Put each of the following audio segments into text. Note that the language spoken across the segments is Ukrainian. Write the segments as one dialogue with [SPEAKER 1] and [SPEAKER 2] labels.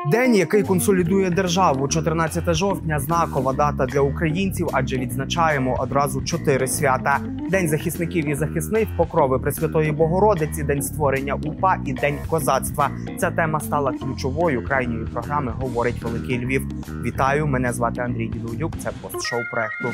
[SPEAKER 1] День, який консолідує державу. 14 жовтня – знакова дата для українців, адже відзначаємо одразу 4 свята. День захисників і захисниць, покрови Пресвятої Богородиці, День створення УПА і День козацтва. Ця тема стала ключовою крайньої програми «Говорить Великий Львів». Вітаю, мене звати Андрій Дідуюк, це пост-шоу проекту.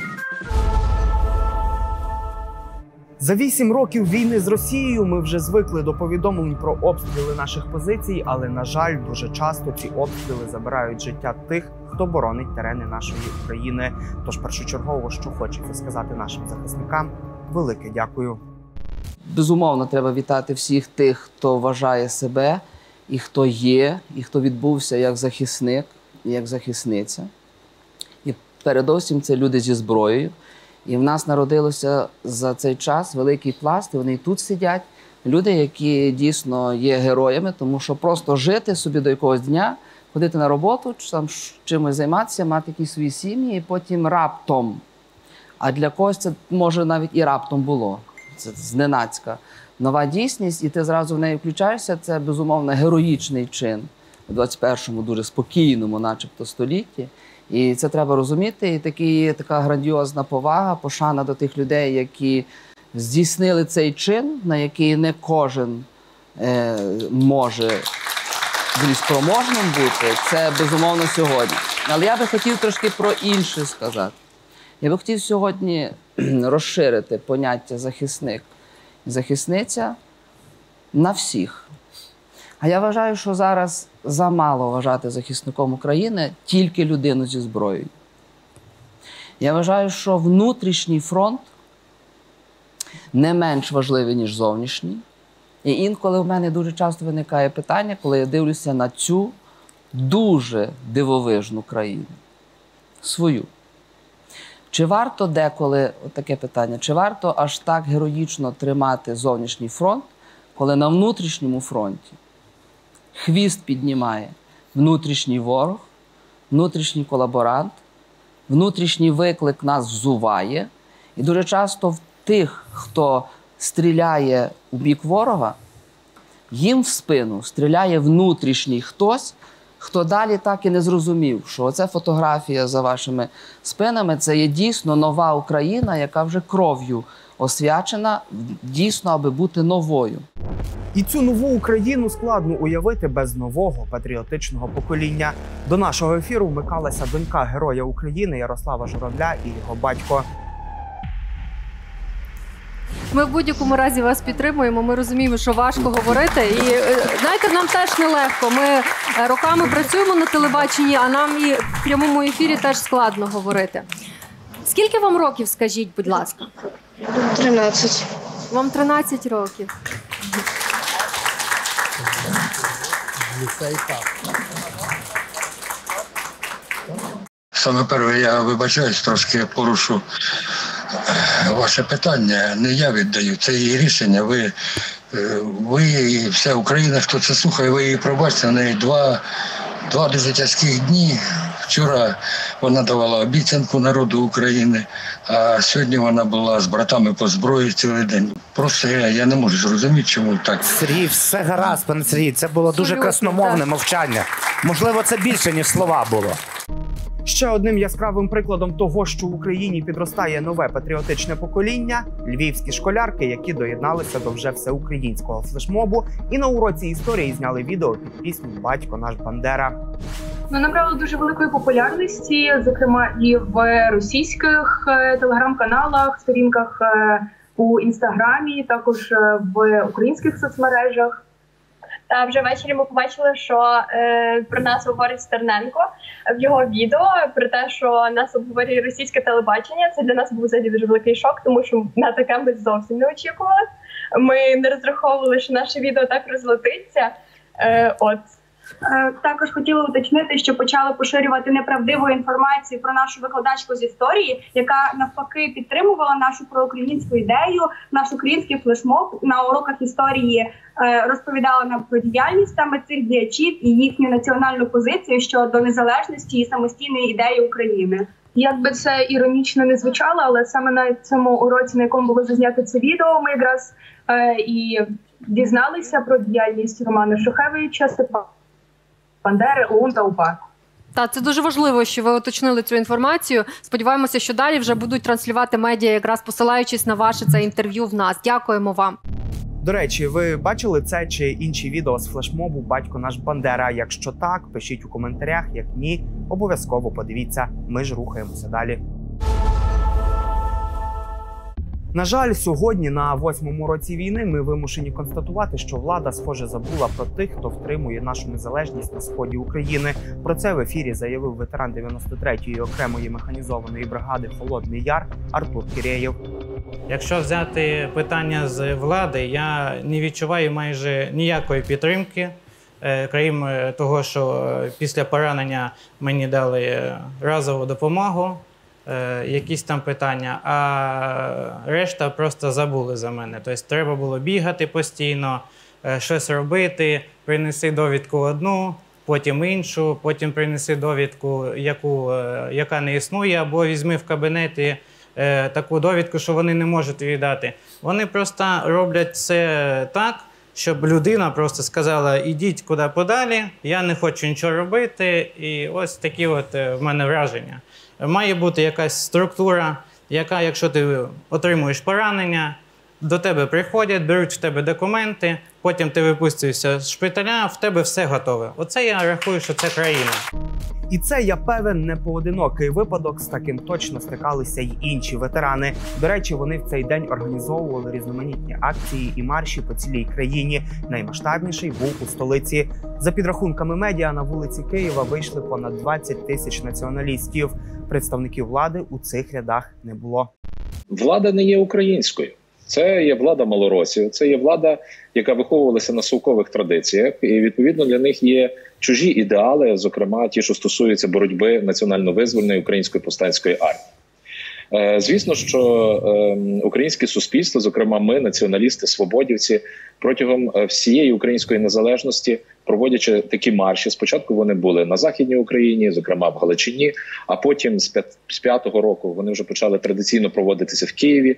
[SPEAKER 1] За 8 років війни з Росією ми вже звикли до повідомлень про обстріли наших позицій, але, на жаль, дуже часто ці обстріли забирають життя тих, хто боронить терени нашої України. Тож першочергово, що хочеться сказати нашим захисникам – велике дякую.
[SPEAKER 2] Безумовно, треба вітати всіх тих, хто вважає себе, і хто є, і хто відбувся як захисник, як захисниця. І передусім це люди зі зброєю. І в нас народилося за цей час великий пласт, і вони і тут сидять. Люди, які дійсно є героями, тому що просто жити собі до якогось дня, ходити на роботу, там чимось займатися, мати якісь свої сім'ї, і потім раптом. А для когось це, може, навіть і раптом було. Це зненацька. Нова дійсність, і ти зразу в неї включаєшся, це, безумовно, героїчний чин у 21-му, дуже спокійному, начебто, столітті. І це треба розуміти. І така грандіозна повага, пошана до тих людей, які здійснили цей чин, на який не кожен може більш спроможним бути. Це, безумовно, сьогодні. Але я би хотів трошки про інше сказати. Я би хотів сьогодні розширити поняття захисник і захисниця на всіх. А я вважаю, що зараз замало вважати захисником України тільки людину зі зброєю. Я вважаю, що внутрішній фронт не менш важливий, ніж зовнішній. І інколи в мене дуже часто виникає питання, коли я дивлюся на цю дуже дивовижну країну. Свою. Чи варто деколи, таке питання, чи варто аж так героїчно тримати зовнішній фронт, коли на внутрішньому фронті хвіст піднімає внутрішній ворог, внутрішній колаборант, внутрішній виклик нас взуває. І дуже часто в тих, хто стріляє у бік ворога, їм в спину стріляє внутрішній хтось, хто далі так і не зрозумів, що оця фотографія за вашими спинами – це є дійсно нова Україна, яка вже кров'ю освячена, дійсно, аби бути новою.
[SPEAKER 1] І цю нову Україну складно уявити без нового патріотичного покоління. До нашого ефіру вмикалася донька Героя України Ярослава Журавля і його батько.
[SPEAKER 3] Ми в будь-якому разі вас підтримуємо, ми розуміємо, що важко говорити. І, знаєте, нам теж нелегко. Ми роками працюємо на телебаченні, а нам і в прямому ефірі теж складно говорити. Скільки вам років, скажіть, будь ласка?
[SPEAKER 4] 13.
[SPEAKER 3] Вам 13 років.
[SPEAKER 5] Саме перше, я вибачаюсь, трошки порушу ваше питання. Не я віддаю, це її рішення. Ви і вся Україна, хто це слухає, ви її пробачте. На неї два дуже тяжких дні. Вчора вона давала обіцянку народу України, а сьогодні вона була з братами по зброї цілий день. Просто я не можу зрозуміти, чому так.
[SPEAKER 6] Сергій, все гаразд, пане Сергій, це було дуже красномовне мовчання. Можливо, це більше, ніж слова було.
[SPEAKER 1] Ще одним яскравим прикладом того, що в Україні підростає нове патріотичне покоління – львівські школярки, які доєдналися до вже всеукраїнського флешмобу і на уроці історії зняли відео під пісню «Батько наш Бандера».
[SPEAKER 7] Ми набрали дуже великої популярності, зокрема і в російських телеграм-каналах, сторінках у Інстаграмі, також в українських соцмережах.
[SPEAKER 4] Та вже ввечері ми побачили, що про нас говорить Стерненко в його відео, про те, що нас обговорює російське телебачення. Це для нас був взагалі дуже великий шок, тому що на таке ми зовсім не очікували. Ми не розраховували, що наше відео так розлетиться.
[SPEAKER 7] Також хотіли уточнити, що почали поширювати неправдиву інформацію про нашу викладачку з історії, яка навпаки підтримувала нашу проукраїнську ідею, наш український флешмоб. На уроках історії розповідала нам про діяльність саме цих діячів і їхню національну позицію щодо незалежності і самостійної ідеї України.
[SPEAKER 8] Як би це іронічно не звучало, але саме на цьому уроці, на якому було зазнято це відео, ми якраз і дізналися про діяльність Романа Шухевича, Бандери, ОУН та УПА.
[SPEAKER 3] Так, це дуже важливо, що ви уточнили цю інформацію. Сподіваємося, що далі вже будуть транслювати медіа, якраз посилаючись на ваше це інтерв'ю в нас. Дякуємо вам.
[SPEAKER 1] До речі, ви бачили це чи інші відео з флешмобу «Батько наш Бандера»? Якщо так, пишіть у коментарях. Як ні, обов'язково подивіться. Ми ж рухаємося далі. На жаль, сьогодні, на 8-му році війни, ми вимушені констатувати, що влада, схоже, забула про тих, хто втримує нашу незалежність на сході України. Про це в ефірі заявив ветеран 93-ї окремої механізованої бригади «Холодний Яр» Артур Кірєєв.
[SPEAKER 9] Якщо взяти питання з влади, я не відчуваю майже ніякої підтримки, крім того, що після поранення мені дали разову допомогу, якісь там питання, а решта просто забули за мене. Тобто треба було бігати постійно, щось робити, принеси довідку одну, потім іншу, потім принеси довідку, яка не існує, або візьми в кабінеті таку довідку, що вони не можуть віддати. Вони просто роблять це так, щоб людина просто сказала, ідіть куди подалі, я не хочу нічого робити, і ось такі от в мене враження. Має бути якась структура, яка, якщо ти отримуєш поранення, до тебе приходять, беруть в тебе документи, потім ти випустився з шпиталя, в тебе все готове. Оце я рахую, що це країна.
[SPEAKER 1] І це, я певен, не поодинокий випадок, з таким точно стикалися й інші ветерани. До речі, вони в цей день організовували різноманітні акції і марші по цілій країні. Наймасштабніший був у столиці. За підрахунками медіа, на вулиці Києва вийшли понад 20 тисяч націоналістів. Представників влади у цих рядах не було.
[SPEAKER 10] Влада не є українською. Це є влада малоросів, це є влада, яка виховувалася на совкових традиціях, і відповідно для них є чужі ідеали, зокрема ті, що стосуються боротьби національно-визвольної української повстанської армії. Звісно, що українське суспільство, зокрема ми, націоналісти, свободівці, протягом всієї української незалежності, проводячи такі марші, спочатку вони були на Західній Україні, зокрема в Галичині, а потім з 5-го року вони вже почали традиційно проводитися в Києві,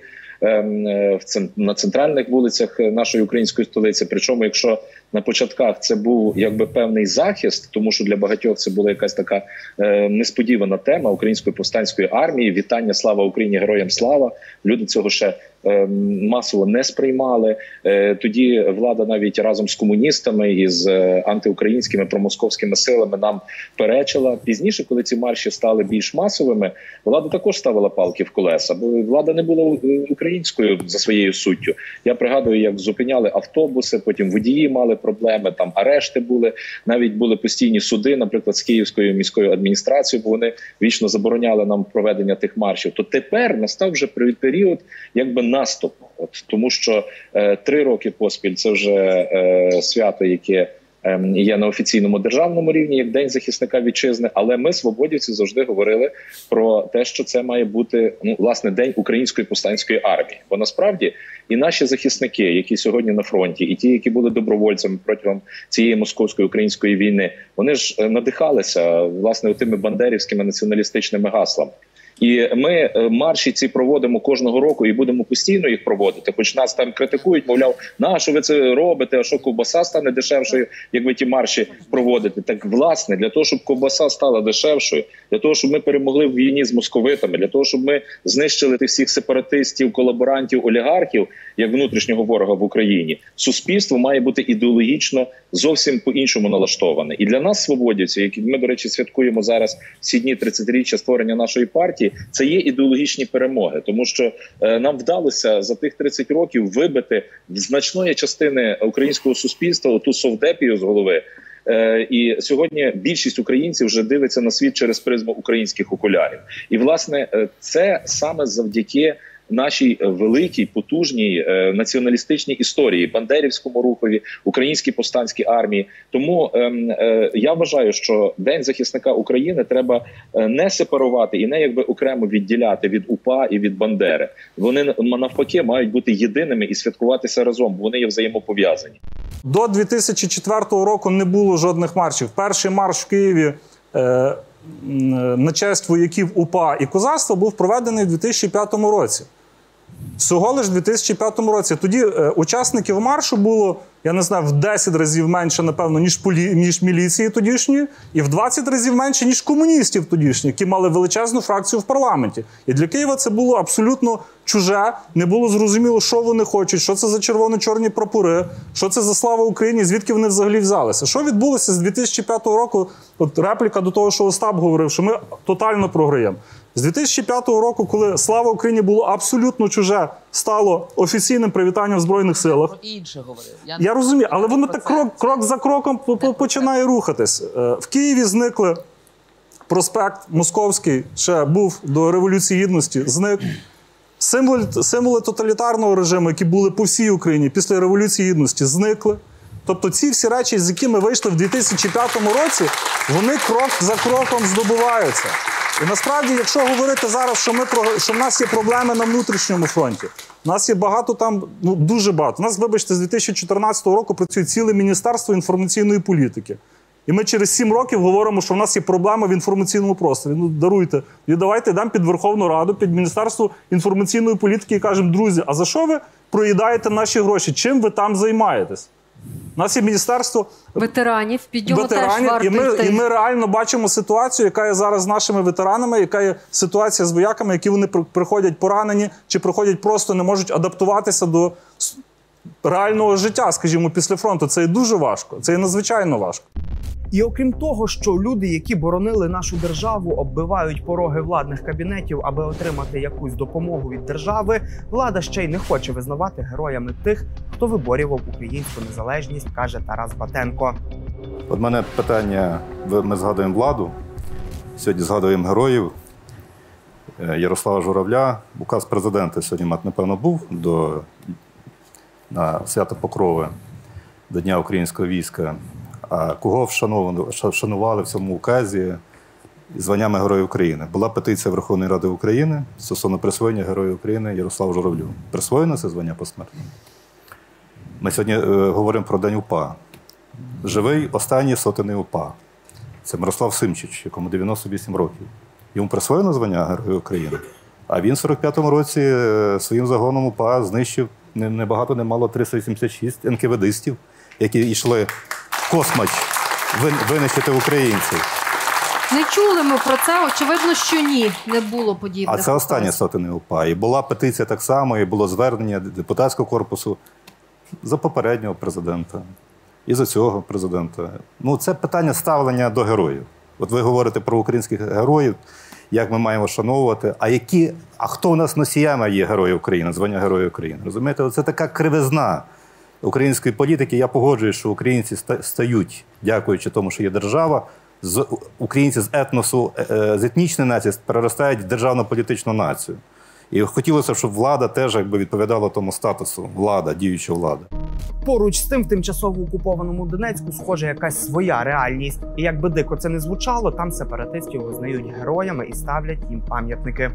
[SPEAKER 10] на центральних вулицях нашої української столиці. Причому, якщо на початках це був якби певний захист, тому що для багатьох це була якась така несподівана тема української повстанської армії, вітання «Слава Україні! Героям слава!», люди цього ще масово не сприймали. Тоді влада навіть разом з комуністами і з антиукраїнськими промосковськими силами нам перечила. Пізніше, коли ці марші стали більш масовими, влада також ставила палки в колеса, бо влада не була українською за своєю суттю. Я пригадую, як зупиняли автобуси, потім водії мали проблеми, там арешти були, навіть були постійні суди, наприклад, з Київською міською адміністрацією, бо вони вічно забороняли нам проведення тих маршів. То тепер настав вже період якби наступу. Тому що 3 роки поспіль це вже свято, яке є на офіційному державному рівні, як День захисника вітчизни, але ми, свободівці, завжди говорили про те, що це має бути, власне, День української повстанської армії. Бо насправді і наші захисники, які сьогодні на фронті, і ті, які були добровольцями протягом цієї московської української війни, вони ж надихалися, власне, тими бандерівськими націоналістичними гаслами. І ми марші ці проводимо кожного року і будемо постійно їх проводити. Хоч нас там критикують, мовляв, нащо ви це робите, а що ковбаса стане дешевшою, як ви ті марші проводите. Так, власне, для того, щоб ковбаса стала дешевшою, для того, щоб ми перемогли в війні з московитами, для того, щоб ми знищили тих всіх сепаратистів, колаборантів, олігархів, як внутрішнього ворога в Україні, суспільство має бути ідеологічно зовсім по-іншому налаштоване. І для нас, свободівців, які ми, до речі, святкуємо зараз всі дні 30-річчя створення нашої партії, це є ідеологічні перемоги, тому що нам вдалося за тих 30 років вибити в значної частини українського суспільства оту совдепію з голови. І сьогодні більшість українців вже дивиться на світ через призму українських окулярів. І, власне, це саме завдяки нашій великій, потужній націоналістичній історії, бандерівському рухові, українській повстанській армії. Тому я вважаю, що День захисника України треба не сепарувати і не якби окремо відділяти від УПА і від Бандери. Вони навпаки мають бути єдиними і святкуватися разом, бо вони є взаємопов'язані.
[SPEAKER 11] До 2004 року не було жодних маршів. Перший марш в Києві на честь вояків УПА і козацтва був проведений у 2005 році. Всього лише в 2005 році. Тоді учасників маршу було, я не знаю, в 10 разів менше, напевно, ніж міліції тодішньої, і в 20 разів менше, ніж комуністів тодішніх, які мали величезну фракцію в парламенті. І для Києва це було абсолютно чуже, не було зрозуміло, що вони хочуть, що це за червоно-чорні прапори, що це за слава Україні, звідки вони взагалі взялися. Що відбулося з 2005 року? От репліка до того, що Остап говорив, що ми тотально програємо. З 2005 року, коли «Слава Україні» було абсолютно чуже, стало офіційним привітанням в Збройних силах.
[SPEAKER 2] Інше говорив.
[SPEAKER 11] Я розумію, але воно так крок за кроком починає рухатись. В Києві зникли проспект Московський, ще був до Революції Гідності, зник. Символи тоталітарного режиму, які були по всій Україні після Революції Гідності, зникли. Тобто ці всі речі, з якими вийшли в 2005 році, вони крок за кроком здобуваються. І насправді, якщо говорити зараз, що в нас є проблеми на внутрішньому фронті, у нас є багато там, дуже багато. У нас, вибачте, з 2014 року працює ціле Міністерство інформаційної політики. І ми через 7 років говоримо, що в нас є проблема в інформаційному просторі. Ну, даруйте. І давайте йдемо під Верховну Раду, під Міністерство інформаційної політики і кажемо, друзі, а за що ви проїдаєте наші гроші? Чим ви там займаєтесь? У нас є міністерство
[SPEAKER 3] ветеранів, під нього теж варто
[SPEAKER 11] і ми реально бачимо ситуацію, яка є зараз з нашими ветеранами, яка є ситуація з вояками, які вони приходять поранені, чи приходять просто не можуть адаптуватися до реального життя, скажімо, після фронту. Це є дуже важко, це є надзвичайно важко.
[SPEAKER 1] І окрім того, що люди, які боронили нашу державу, оббивають пороги владних кабінетів, аби отримати якусь допомогу від держави, влада ще й не хоче визнавати героями тих, хто виборював українську незалежність, каже Тарас Батенко.
[SPEAKER 12] От мене питання, ми згадуємо владу, сьогодні згадуємо героїв. Ярослава Журавля, указ президента сьогодні, напевно, був на свято Покрови, до Дня українського війська. А кого вшанували в цьому указі званнями Героя України? Була петиція Верховної Ради України стосовно присвоєння Героя України Ярославу Журавлю. Присвоєно це звання посмертно? Ми сьогодні говоримо про День УПА. Живий останній сотенний УПА. Це Мирослав Симчич, якому 98 років. Йому присвоєно звання Героя України. А він в 45-му році своїм загоном УПА знищив небагато, немало 386 НКВДистів, які йшли космач винищити українців.
[SPEAKER 3] Не чули ми про це, очевидно, що ні, не було подібних.
[SPEAKER 12] А це останнє сотенне УПА. І була петиція так само, і було звернення депутатського корпусу за попереднього президента і за цього президента. Ну, це питання ставлення до героїв. От ви говорите про українських героїв, як ми маємо вшановувати, а хто у нас носіями є Герої України, звання Героя України. Розумієте, це така кривизна української політики. Я погоджуюсь, що українці стають, дякуючи тому, що є держава, українці з етносу, з етнічної нації переростають в державно-політичну націю. І хотілося б, щоб влада теж відповідала тому статусу, діюча влада.
[SPEAKER 1] Поруч з тим, в тимчасово окупованому Донецьку, схоже, якась своя реальність. І як би дико це не звучало, там сепаратистів визнають героями і ставлять їм пам'ятники.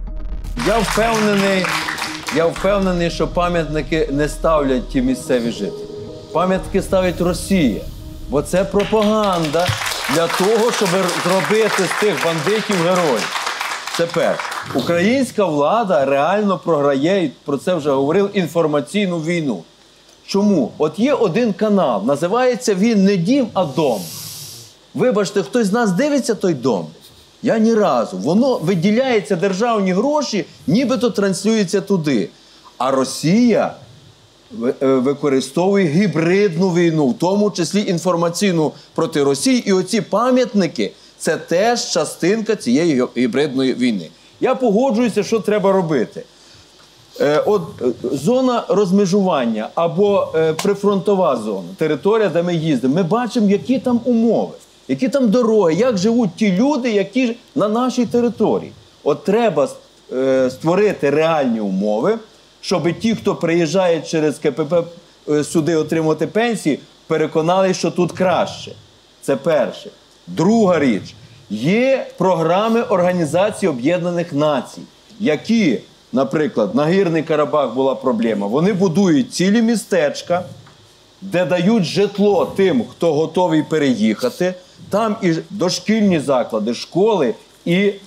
[SPEAKER 13] Я впевнений, що пам'ятники не ставлять ті місцеві жителі. Пам'ятники ставить Росія, бо це пропаганда для того, щоб зробити з тих бандитів героїв. Це перше. Українська влада реально програє, і про це вже говорив, інформаційну війну. Чому? От є один канал, називається він не дім, а дом. Вибачте, хтось з нас дивиться той дом? Я ні разу. Воно виділяється державні гроші, нібито транслюється туди. А Росія використовує гібридну війну, в тому числі інформаційну проти Росії. І оці пам'ятники – це теж частинка цієї гібридної війни. Я погоджуюся, що треба робити. От зона розмежування або прифронтова зона, територія, де ми їздимо, ми бачимо, які там умови, які там дороги, як живуть ті люди, які на нашій території. От треба створити реальні умови, щоб ті, хто приїжджає через КПП сюди отримувати пенсії, переконали, що тут краще. Це перше. Друга річ. Є програми Організації Об'єднаних Націй, які, наприклад, Нагірний Карабах була проблема. Вони будують цілі містечка, де дають житло тим, хто готовий переїхати. Там і дошкільні заклади, школи, і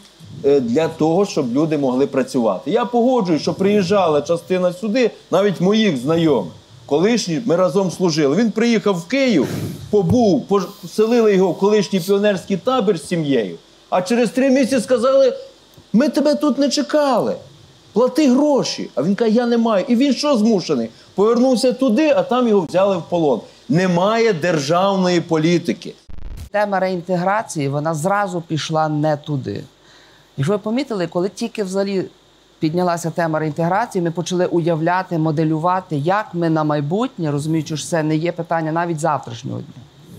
[SPEAKER 13] для того, щоб люди могли працювати. Я погоджуюсь, що приїжджала частина сюди, навіть моїх знайомих. Колишні, ми разом служили. Він приїхав в Київ, побув, поселили його в колишній піонерський табір з сім'єю. А через 3 місяці сказали, ми тебе тут не чекали, плати гроші. А він каже, я не маю. І він що змушений? Повернувся туди, а там його взяли в полон. Немає державної політики.
[SPEAKER 2] Тема реінтеграції, вона зразу пішла не туди. Якщо ви помітили, коли тільки взагалі піднялася тема реінтеграції, ми почали уявляти, моделювати, як ми на майбутнє, розуміючи, що це не є питання навіть завтрашнього дня,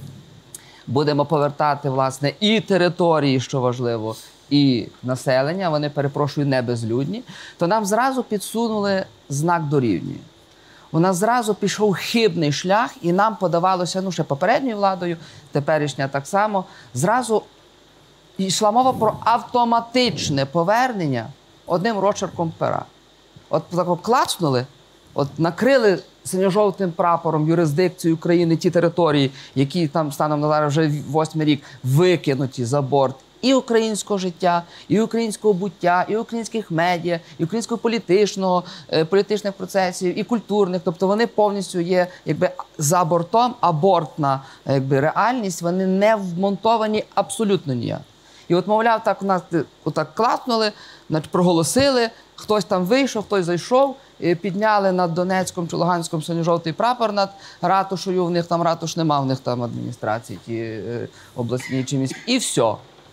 [SPEAKER 2] будемо повертати, власне, і території, що важливо, і населення, вони, перепрошую, не безлюдні, то нам зразу підсунули знак дорівнює. У нас зразу пішов хибний шлях, і нам подавалося, ще попередньою владою, теперішня так само, зразу йшла мова про автоматичне повернення одним рочерком пера. От так клацнули, от накрили синьо-жовтим прапором юрисдикцію України ті території, які там станом на зараз вже 8-й рік викинуті за борт і українського життя, і українського буття, і українських медіа, і українського політичних процесів, і культурних. Тобто вони повністю є за бортом, абортна реальність, вони не вмонтовані абсолютно ніяк. І от, мовляв, так у нас отак класнули, проголосили, хтось там вийшов, хтось зайшов, підняли над Донецьком чи Луганськом синьо-жовтий прапор над ратушею, в них там ратуш нема, в них там адміністрації ті обласні чи міські. І все.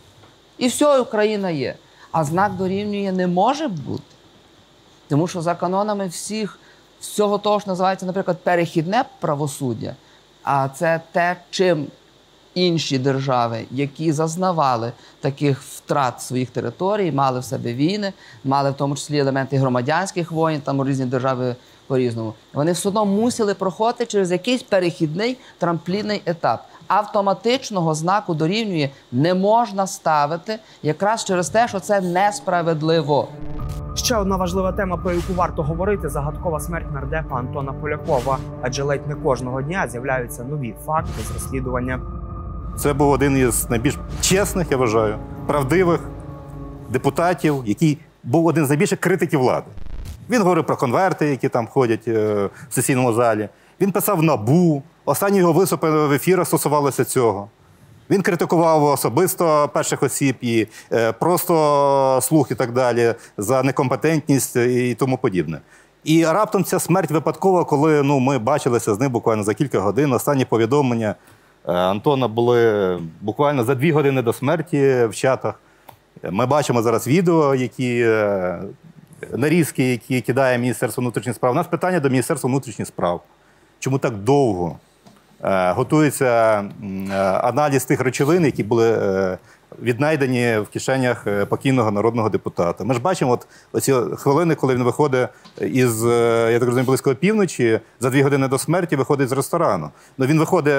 [SPEAKER 2] І все, Україна є. А знак дорівнює не може бути. Тому що за канонами всього того, що називається, наприклад, перехідне правосуддя, а це те, чим інші держави, які зазнавали таких втрат своїх територій, мали в себе війни, мали в тому числі елементи громадянських воєн, там різні держави по-різному. Вони все одно мусили проходити через якийсь перехідний трамплінний етап. Автоматичного знаку дорівнює не можна ставити якраз через те, що це несправедливо.
[SPEAKER 1] Ще одна важлива тема, про яку варто говорити – загадкова смерть нардепа Антона Полякова. Адже ледь не кожного дня з'являються нові факти з розслідування.
[SPEAKER 12] Це був один із найбільш чесних, я вважаю, правдивих депутатів, який був один з найбільших критиків влади. Він говорив про конверти, які там ходять в сесійному залі. Він писав НАБУ. Останні його виступи в ефірах стосувалися цього. Він критикував особисто перших осіб і просто слух і так далі за некомпетентність і тому подібне. І раптом ця смерть випадкова, коли ми бачилися з ним буквально за кілька годин. Останні повідомлення Антона були буквально за 2 години до смерті в чатах. Ми бачимо зараз відео, нарізки, які кидає Міністерство внутрішніх справ. У нас питання до Міністерства внутрішніх справ. Чому так довго готується аналіз тих речовин, які були віднайдені в кишенях покійного народного депутата? Ми ж бачимо оці хвилини, коли він виходить із, я так розумію, близько півночі, за 2 години до смерті виходить з ресторану. Він виходить,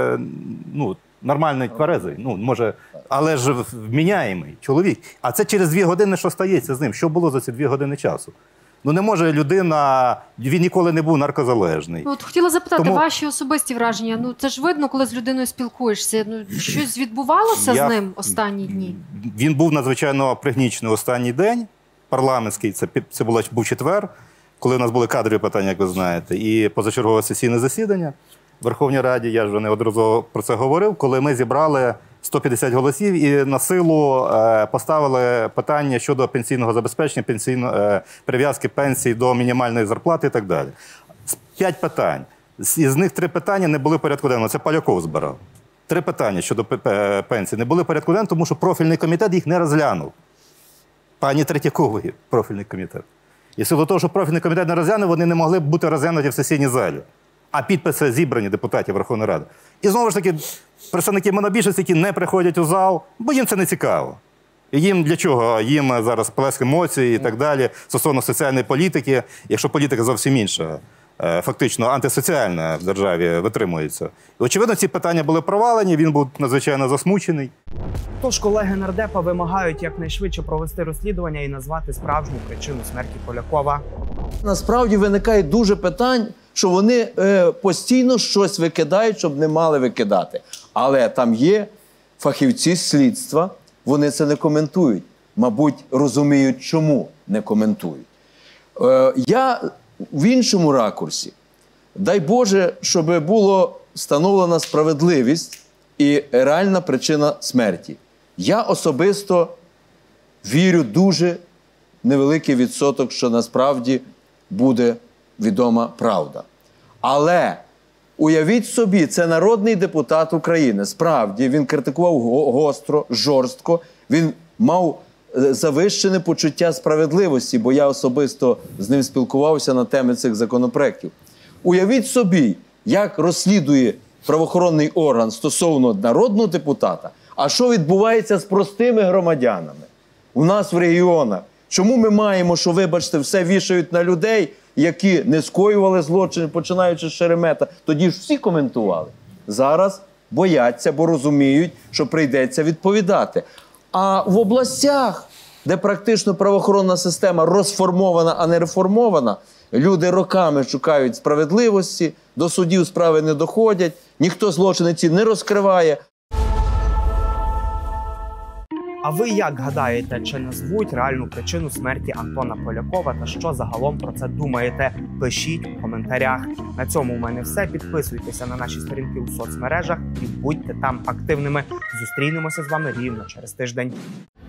[SPEAKER 12] нормальний, тверезий, може, але ж вміняємий чоловік. А це через 2 години, що стається з ним? Що було за ці 2 години часу? Не може людина, він ніколи не був наркозалежний.
[SPEAKER 3] От хотіла запитати, ваші особисті враження. Це ж видно, коли з людиною спілкуєшся. Щось відбувалося з ним останні дні?
[SPEAKER 12] Він був надзвичайно пригнічений останній день, парламентський, це був четвер, коли у нас були кадрові питання, як ви знаєте, і позачергове сесійне засідання в Верховній Раді, я вже неодноразово про це говорив, коли ми зібрали 150 голосів і на силу поставили питання щодо пенсійного забезпечення, прив'язки пенсій до мінімальної зарплати і так далі. 5 питань. Із них 3 питання не були в порядку денному. Це Поляков збирав. 3 питання щодо пенсій не були в порядку денному, тому що профільний комітет їх не розглянув. Пані Третьякової профільний комітет. І в силу того, що профільний комітет не розглянув, вони не могли б бути розглянуті в сесійній залі. А підписи зібрані депутатів Верховної Ради. І знову ж таки, представники монобільшості, які не приходять у зал, бо їм це не цікаво. І їм для чого? Їм зараз плеск емоцій і так далі, стосовно соціальної політики, якщо політика зовсім інша, фактично антисоціальна в державі витримується. І, очевидно, ці питання були провалені, він був надзвичайно засмучений.
[SPEAKER 1] Тож колеги нардепа вимагають якнайшвидше провести розслідування і назвати справжню причину смерті Полякова.
[SPEAKER 13] Насправді виникає дуже питань, що вони постійно щось викидають, щоб не мали викидати. Але там є фахівці слідства, вони це не коментують. мабуть, розуміють, чому не коментують. Я в іншому ракурсі. Дай Боже, щоб була встановлена справедливість і реальна причина смерті. Я особисто вірю дуже невеликий відсоток, що насправді буде відома правда. Але уявіть собі, це народний депутат України. Справді, він критикував гостро, жорстко, він мав завищене почуття справедливості, бо я особисто з ним спілкувався на теми цих законопроєктів. Уявіть собі, як розслідує правоохоронний орган стосовно народного депутата, а що відбувається з простими громадянами у нас в регіонах. Чому ми маємо, що, вибачте, все вішають на людей, які не скоювали злочини, починаючи з Шеремета? Тоді ж всі коментували. Зараз бояться, бо розуміють, що прийдеться відповідати. А в областях, де практично правоохоронна система розформована, а не реформована, люди роками шукають справедливості, до судів справи не доходять, ніхто злочини ці не розкриває.
[SPEAKER 1] А ви як гадаєте, чи назвуть реальну причину смерті Антона Полякова та що загалом про це думаєте? Пишіть в коментарях. На цьому у мене все. Підписуйтеся на наші сторінки у соцмережах і будьте там активними. Зустрінемося з вами рівно через тиждень.